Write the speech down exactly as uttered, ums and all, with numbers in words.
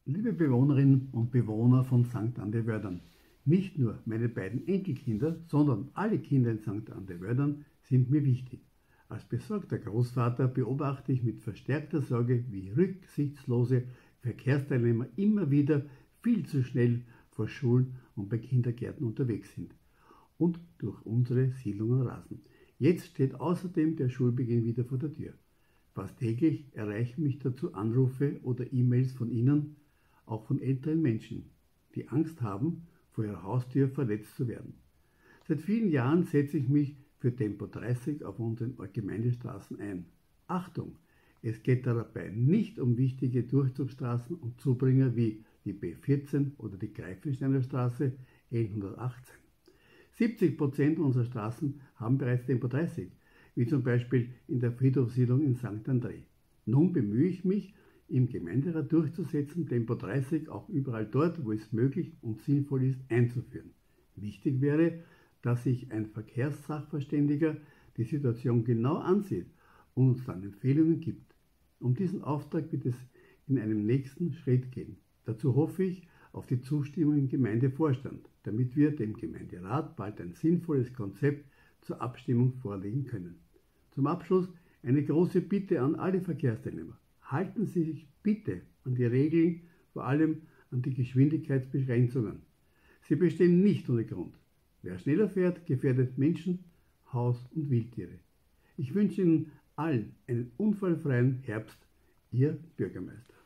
Liebe Bewohnerinnen und Bewohner von Sankt Anderwördern, nicht nur meine beiden Enkelkinder, sondern alle Kinder in Sankt Anderwördern sind mir wichtig. Als besorgter Großvater beobachte ich mit verstärkter Sorge, wie rücksichtslose Verkehrsteilnehmer immer wieder viel zu schnell vor Schulen und bei Kindergärten unterwegs sind und durch unsere Siedlungen rasen. Jetzt steht außerdem der Schulbeginn wieder vor der Tür. Fast täglich erreichen mich dazu Anrufe oder E-Mails von Ihnen, auch von älteren Menschen, die Angst haben, vor ihrer Haustür verletzt zu werden. Seit vielen Jahren setze ich mich für Tempo dreißig auf unseren Gemeindestraßen ein. Achtung! Es geht dabei nicht um wichtige Durchzugsstraßen und Zubringer wie die B vierzehn oder die Greifensteiner Straße hundertachtzehn. siebzig Prozent unserer Straßen haben bereits Tempo dreißig, wie zum Beispiel in der Friedhofssiedlung in Sankt André. Nun bemühe ich mich, im Gemeinderat durchzusetzen, Tempo dreißig auch überall dort, wo es möglich und sinnvoll ist, einzuführen. Wichtig wäre, dass sich ein Verkehrssachverständiger die Situation genau ansieht und uns dann Empfehlungen gibt. Um diesen Auftrag wird es in einem nächsten Schritt gehen. Dazu hoffe ich auf die Zustimmung im Gemeindevorstand, damit wir dem Gemeinderat bald ein sinnvolles Konzept zur Abstimmung vorlegen können. Zum Abschluss eine große Bitte an alle Verkehrsteilnehmer. Halten Sie sich bitte an die Regeln, vor allem an die Geschwindigkeitsbeschränkungen. Sie bestehen nicht ohne Grund. Wer schneller fährt, gefährdet Menschen, Haus und Wildtiere. Ich wünsche Ihnen allen einen unfallfreien Herbst, Ihr Bürgermeister.